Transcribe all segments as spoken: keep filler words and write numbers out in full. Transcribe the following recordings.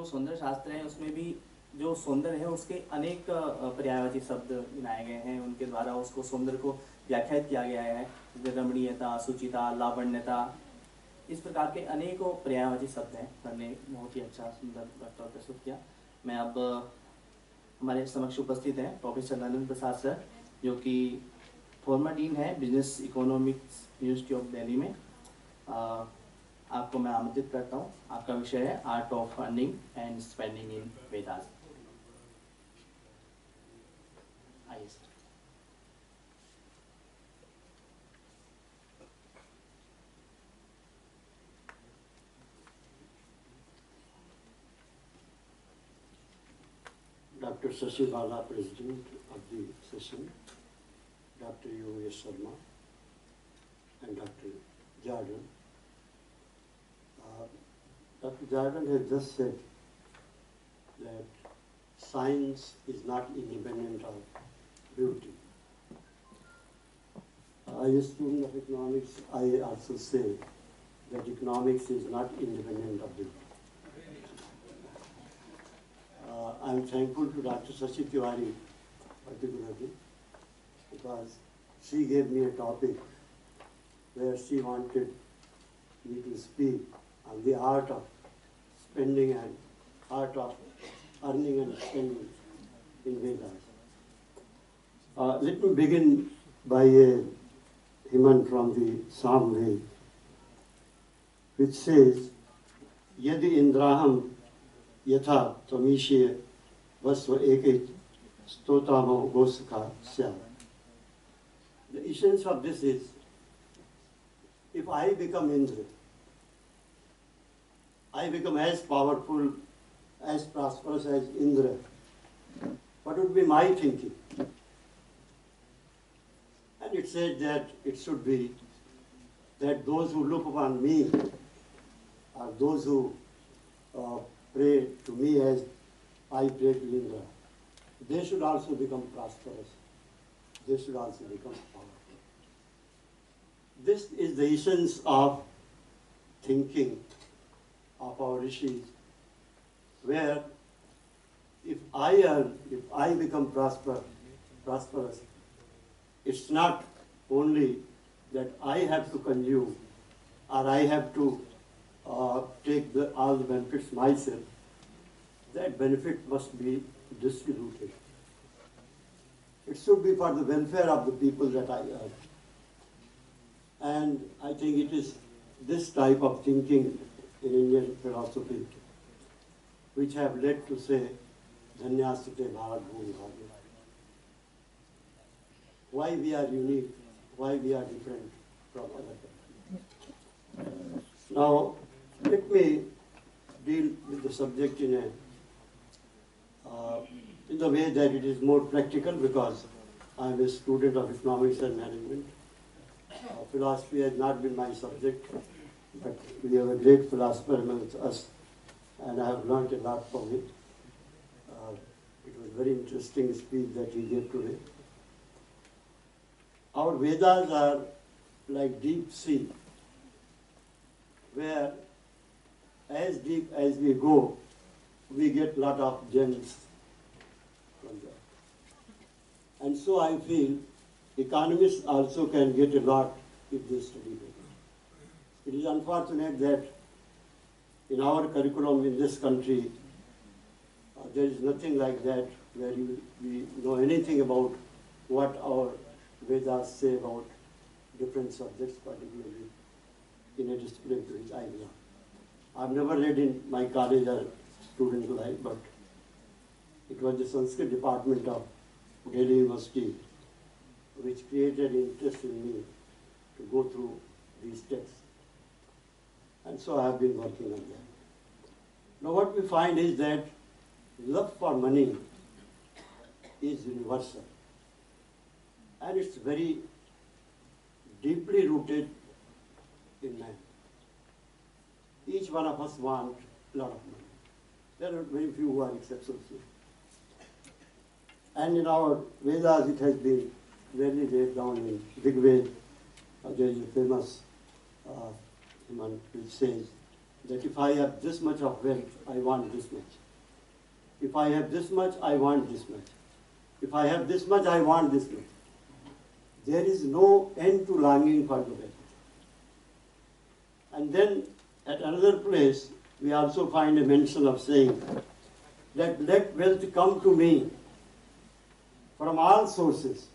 जो सौंदर्य शास्त्र है उसमें भी जो सौंदर्य है उसके अनेक पर्यायवाची शब्द बनाए गए हैं, उनके द्वारा उसको सौंदर्य को व्याख्यात किया गया है, जैसे रमणीयता, सुचिता, लावण्यता, इस प्रकार के अनेकों पर्यायवाची शब्द हैं। सर ने बहुत ही अच्छा सुंदर वक्तव्य प्रस्तुत किया। मैं अब हमारे समक्ष उपस्थित हैं प्रोफेसर लल्लन प्रसाद सर, जो कि फॉर्मर डीन है business economics university of Delhi में। आ, आपको मैं आमंत्रित करता हूँ। आपका विषय है art of earning and spending in Vedas. आइए sir. Doctor Shashi Bala, President of the session, Doctor Yogesh Sharma, and Doctor Jordan. Uh, Doctor Jordan has just said that science is not independent of beauty. As a student of economics, I also say that economics is not independent of beauty. Uh, I am thankful to Doctor Shashi Tiwari particularly because she gave me a topic where she wanted me to speak on the art of spending and art of earning and spending in Vedas. Uh, let me begin by a hymn from the Psalm Veda, which says, Yadi Indraham Yatha Tvamishya Vasva Ekit Stotamo Gosaka Syam. The essence of this is, if I become Indra, I become as powerful, as prosperous as Indra, what would be my thinking? And it said that it should be that those who look upon me are those who uh, pray to me as I pray to Indra. They should also become prosperous. They should also become powerful. This is the essence of thinking of our rishis, where if I earn, if I become prosper, prosperous, it's not only that I have to consume or I have to uh, take the, all the benefits myself. That benefit must be distributed. It should be for the welfare of the people that I earn. And I think it is this type of thinking in Indian philosophy which have led to say, Dhanyastate Bharat Bhumi Bhagya. Why we are unique, why we are different from other countries. Now, let me deal with the subject in a uh, in the way that it is more practical, because I am a student of economics and management. Uh, philosophy has not been my subject, but we have a great philosopher amongst us, and I have learned a lot from it. Uh, it was a very interesting speech that he gave today. Our Vedas are like deep sea, where as deep as we go, we get lot of gems from there. And so I feel economists also can get a lot if they study Vedas. It is unfortunate that in our curriculum in this country, uh, there is nothing like that where you, we know anything about what our Vedas say about different subjects, particularly in a discipline to which I belong. I've never read in my college or student life, but it was the Sanskrit department of Delhi University which created interest in me to go through these texts. And so I have been working on that. Now what we find is that love for money is universal. And it's very deeply rooted in man. Each one of us wants a lot of money. There are very few who are exceptions here. And in our Vedas it has been really laid down in big way. Uh, there is a famous uh, hymn which says, that if I have this much of wealth, I want this much. If I have this much, I want this much. If I have this much, I want this much. There is no end to longing for the wealth. And then at another place, we also find a mention of saying that let wealth come to me from all sources,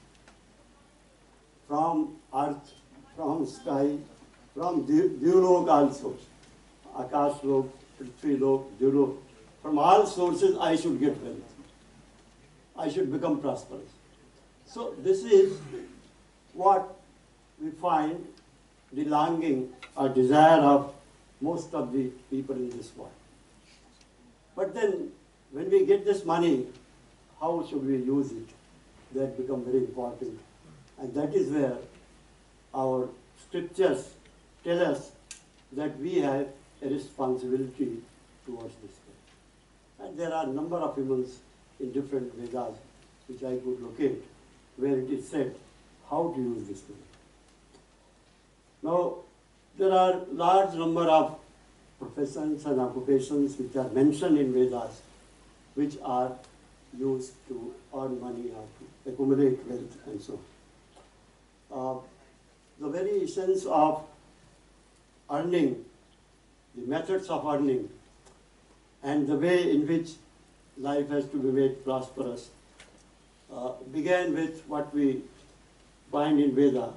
from earth, from sky, from Devlok also, Akash Lok, Prithvi Lok, Devlok. From all sources I should get wealth. I should become prosperous. So this is what we find the longing or desire of most of the people in this world. But then when we get this money, how should we use it? That becomes very important. And that is where our scriptures tell us that we have a responsibility towards this thing. And there are a number of hymns in different Vedas which I could locate where it is said how to use this money. Now, there are large number of professions and occupations which are mentioned in Vedas which are used to earn money or to accumulate wealth and so on. Uh, the very essence of earning, the methods of earning, and the way in which life has to be made prosperous uh, began with what we find in Veda,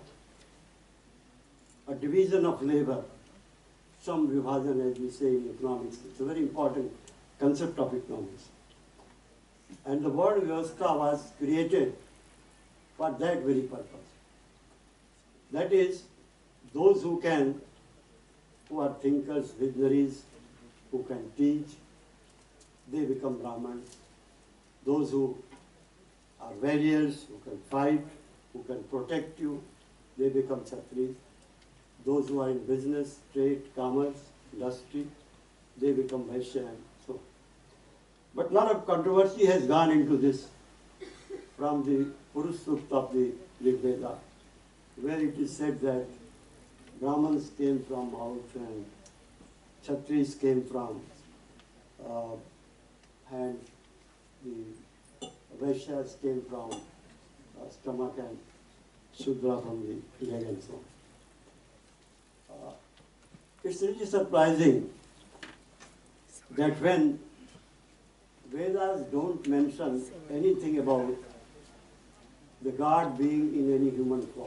a division of labor, some vibhajan as we say in economics. It's a very important concept of economics. And the word vyavastha was created for that very purpose. That is, those who can, who are thinkers, visionaries, who can teach, they become Brahmins. Those who are warriors, who can fight, who can protect you, they become Kshatriyas. Those who are in business, trade, commerce, industry, they become Vaishya and so on. But a lot of controversy has gone into this from the Purush Sukta of the Rig Veda, where it is said that Brahmins came from out and Kshatriyas came from uh, and the Vaishyas came from uh, stomach and Shudra from the leg and so on. Uh, it's really surprising that when Vedas don't mention anything about the God being in any human form.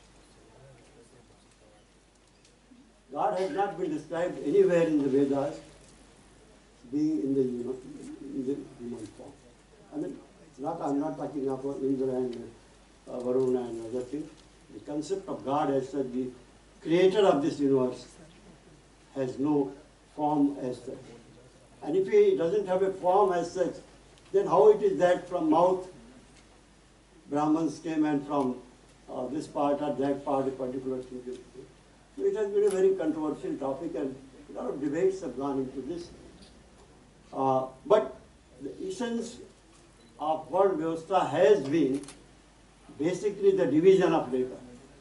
God has not been described anywhere in the Vedas being in the, in the human form. I mean, not, I'm not talking about Indra and uh, Varuna and other things. The concept of God as such, the creator of this universe, has no form as such. And if he doesn't have a form as such, then how it is that from mouth Brahmins came and from uh, this part or that part a particular thing. So it has been a very controversial topic and a lot of debates have gone into this. Uh, but the essence of world vyavastha has been basically the division of labor.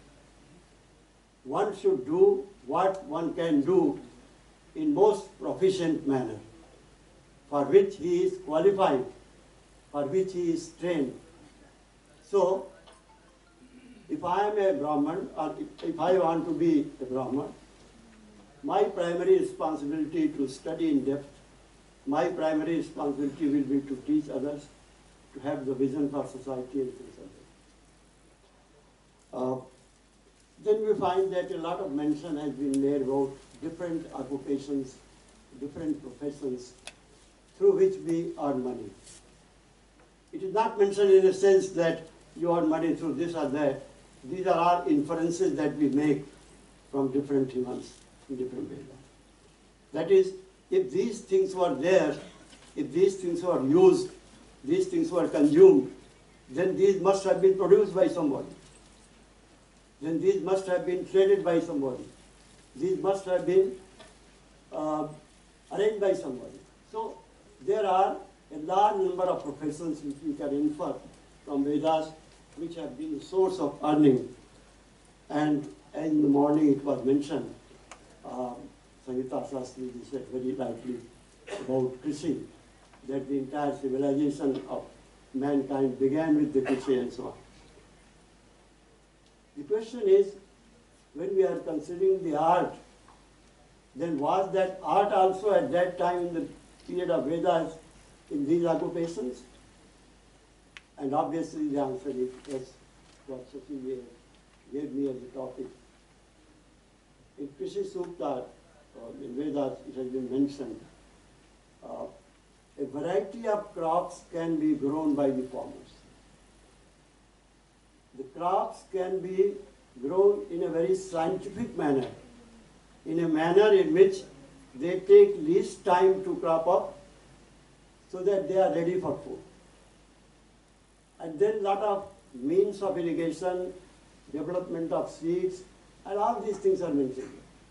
One should do what one can do in most proficient manner, for which he is qualified, for which he is trained. So, if I am a Brahman, or if, if I want to be a Brahman, my primary responsibility to study in depth, my primary responsibility will be to teach others, to have the vision for society and things like that. Uh, then we find that a lot of mention has been made about different occupations, different professions through which we earn money. It is not mentioned in a sense that you earn money through this or that. These are all inferences that we make from different humans in different ways. That is, if these things were there, if these things were used, these things were consumed, then these must have been produced by somebody. Then these must have been traded by somebody. These must have been uh, arranged by somebody. So there are a large number of professions which we can infer from Vedas which have been the source of earning. And in the morning it was mentioned, uh, Sangeeta Shastri said very rightly about Krishi, that the entire civilization of mankind began with the Krishi and so on. The question is, when we are considering the art, then was that art also at that time in the period of Vedas in these occupations? And obviously the answer is yes, what Shashi gave me as a topic. In Krishi Sukta, uh, in Vedas, it has been mentioned, uh, a variety of crops can be grown by the farmers. The crops can be grown in a very scientific manner, in a manner in which they take least time to crop up so that they are ready for food. And then lot of means of irrigation, development of seeds, and all these things are mentioned.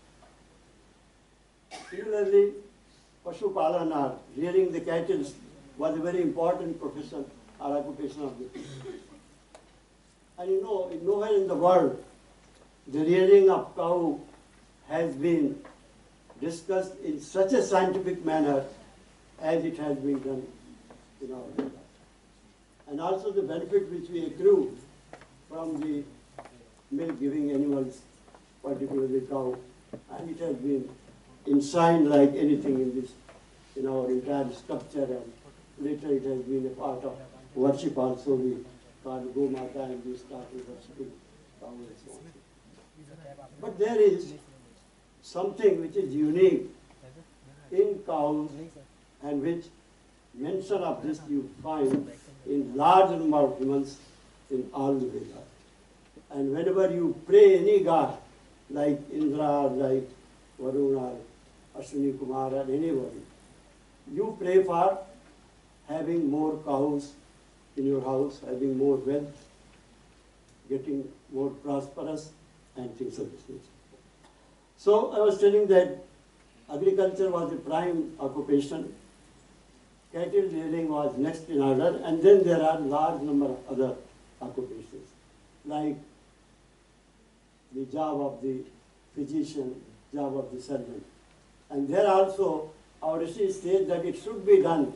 Similarly, Pashu Palan, or rearing the cattle, was a very important profession or occupation of the people. And you know, nowhere in the world, the rearing of cow has been discussed in such a scientific manner as it has been done in our Vedas. And also the benefit which we accrue from the milk-giving animals, particularly cow, and it has been enshrined like anything in this, in our entire structure, and later it has been a part of worship also. We call Go Mata and we started worshipping cow and so on. But there is something which is unique in cows, and which mention of this you find in large number of humans in all the Vedas. And whenever you pray any god, like Indra, like Varuna, Ashwini Kumar, or anybody, you pray for having more cows in your house, having more wealth, getting more prosperous, and things of this nature. So I was telling that agriculture was a prime occupation, cattle rearing was next in order, and then there are large number of other occupations, like the job of the physician, job of the surgeon. And there also, our Rishi says that it should be done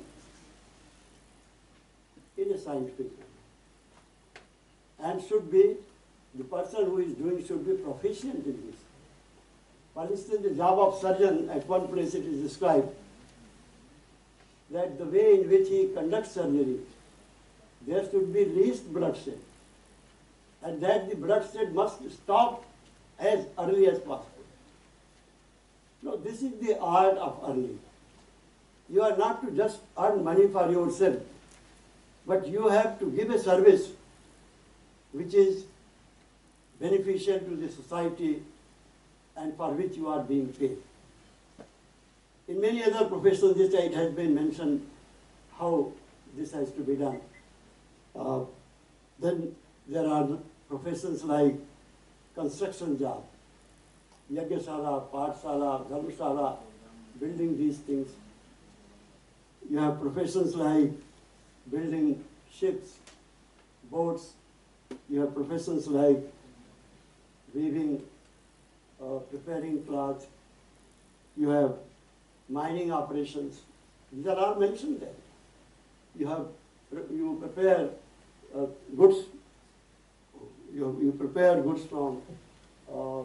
in a scientific manner, and should be, the person who is doing should be proficient in this. For instance, the job of surgeon, at one place it is described that the way in which he conducts surgery, there should be least bloodshed, and that the bloodshed must stop as early as possible. No, this is the art of earning. You are not to just earn money for yourself, but you have to give a service which is beneficial to the society and for which you are being paid. In many other professions, this it has been mentioned how this has to be done. Uh, then there are professions like construction job, Yagyashala, Pathshala, Dharmashala, building these things. You have professions like building ships, boats. You have professions like weaving, uh, preparing cloth. You have mining operations. These are all mentioned there. You have, you prepare uh, goods, you, you prepare goods from uh,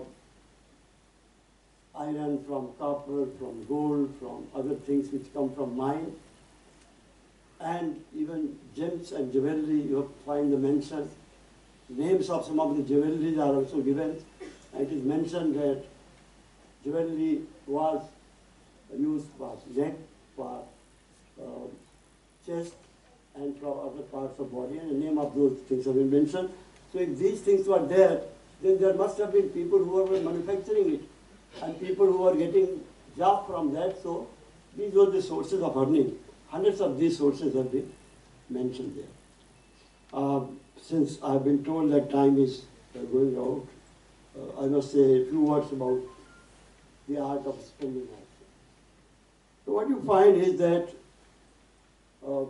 iron, from copper, from gold, from other things which come from mine. And even gems and jewelry, you have to find the mention. Names of some of the jewelries are also given. And it is mentioned that jewelry was used for neck, for uh, chest, and for other parts of body, and the name of those things have been mentioned. So if these things were there, then there must have been people who were manufacturing it, and people who were getting job from that. So these were the sources of earning. Hundreds of these sources have been mentioned there. Uh, since I have been told that time is uh, going out, uh, I must say a few words about the art of spending also. So what you find is that uh,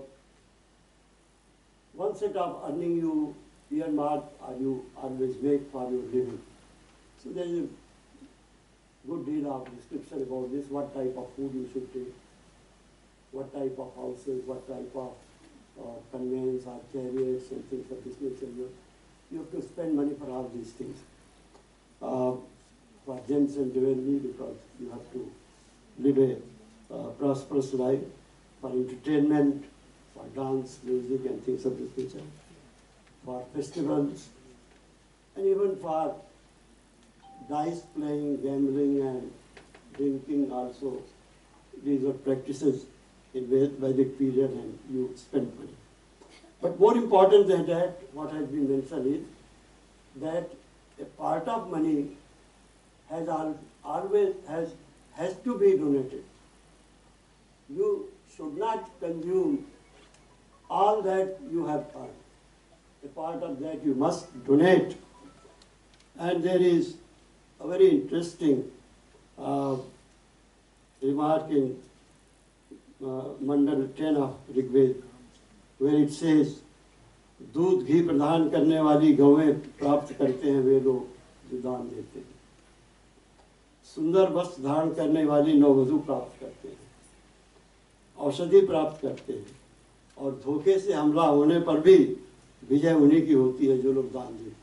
one set of earning you earmark or you always make for your living. So there is a good deal of description about this, what type of food you should take, what type of houses, what type of uh, conveyance or chariots and things of this nature. You, you have to spend money for all these things. Uh, for gems and jewelry, because you have to live a uh, prosperous life, for entertainment, for dance, music and things of this nature, for festivals, and even for dice playing, gambling and drinking also. These are practices in Vedic period and you spend money. But more important than that, what has been mentioned is that a part of money has al always has, has to be donated. You should not consume all that you have earned. A part of that you must donate. And there is a very interesting uh, remark in uh, Mandal ten of Rigved, where it says, दूध घी प्रदान करने वाली गौएं प्राप्त करते हैं वे लोग जो दान देते हैं, सुंदर वस्त्र धारण करने वाली नववधु प्राप्त करते हैं, औषधि प्राप्त करते हैं, और धोखे से हमला होने पर भी विजय उन्हीं की होती है जो लोग दान देते हैं.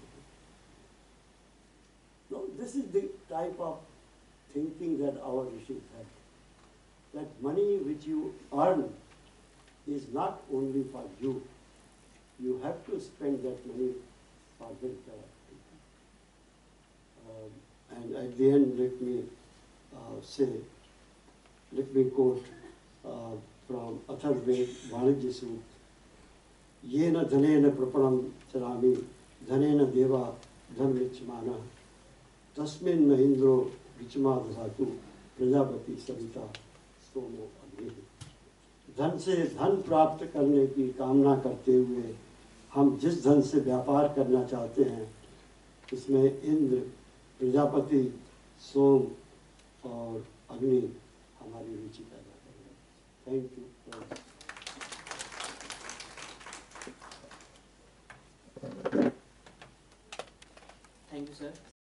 No, this is the type of thinking that our rishis had. That money which you earn is not only for you. You have to spend that money for welfare of people. Um, and at the end, let me uh, say, let me quote uh, from Atharvaved Vanijya Sutta. Yena dhanena prapanam charami dhanena deva dhanvichmana tasmin mahindro vichma dhatu prajapati savita somo agni. धन से धन प्राप्त करने की कामना करते हुए हम जिस धन से व्यापार करना चाहते हैं उसमें इंद्र, प्रजापति, सोम और अग्नि हमारी रुचि पैदा करेंगे. Thank you. Thank you sir.